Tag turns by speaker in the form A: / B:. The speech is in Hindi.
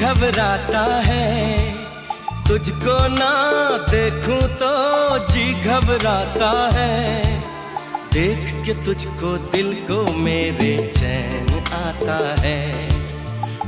A: घबराता है, तुझको ना देखूं तो जी घबराता है। देख के तुझको दिल को मेरे चैन आता है।